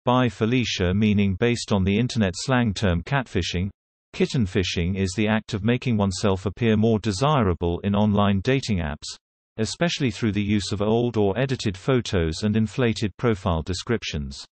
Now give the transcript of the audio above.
by Felicia, meaning based on the Internet slang term catfishing. Kittenfishing is the act of making oneself appear more desirable in online dating apps, especially through the use of old or edited photos and inflated profile descriptions.